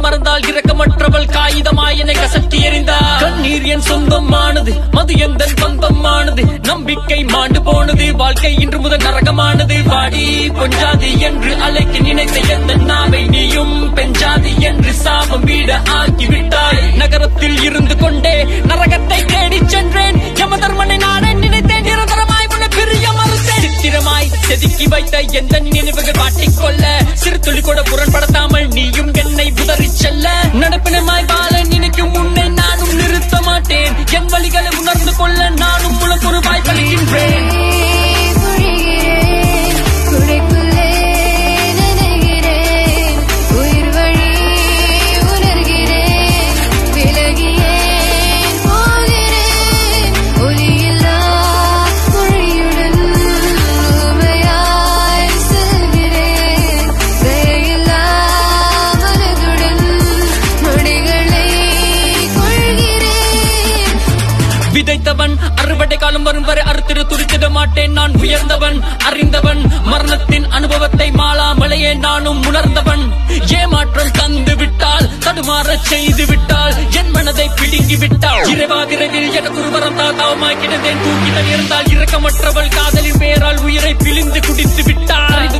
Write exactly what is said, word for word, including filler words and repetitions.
மறந்தால் இரக்கமற்றவள் காகிதமாய் என்னை கசட்டி எறிந்தாள். கண்ணீர் என் சொந்தமானது, மது எந்த பந்தமானது, நம்பிக்கை மாண்டு போனது, வாழ்க்கை இன்று முதல் நரகமானது. வாடி பொஞ்சாதி என்று அழைக்க நினைத்த எந்த நாவை நீயும் பெஞ்சாதி என்று சாபம் வீட ஆக்கிவிட்டாய். நகரத்தில் இருந்து கொண்டே நரகத்தை தேடி சென்றேன். யமதர்மனை நானே நினைத்தேன், நிரந்தரமாய் உன்னை பிரிய மறுத்தேன். சித்திரமாய் செதுக்கி வைத்த எந்த நினைவுகள் வாட்டிக்கொள்ள சிறு துளி கூட புறன்படுத்தாமல் நீயும் என்னை உதறி செல்ல. நடப்பினமாய் வாழ நினைக்கும் உன்னை நானும் நிறுத்த மாட்டேன். என் வழிகளை உணர்ந்து கொள்ள நானும் உனக்கு ஒரு வாய்ப்பளிக்கின்றேன். விதைத்தவன் அறுவடை காலம் வரும் வரை அறுத்திரு துடித்திட மாட்டேன். நான் உயர்ந்தவன், அறிந்தவன், மரணத்தின் அனுபவத்தை மாளாமலையே நானும் உணர்ந்தவன். ஏமாற்றம் தந்து விட்டால், தடுமாற செய்து விட்டால், என் மனதை பிடுங்கி விட்டால். இறைவா விரைவில் எனக்கு ஒரு வரம் தாத்தாவமாய் கிடந்தேன். தூக்கிடன் இருந்தால் இரக்கமற்றவள் காதலின் பெயரால் உயிரை பிழிந்து குடித்து விட்டாள்.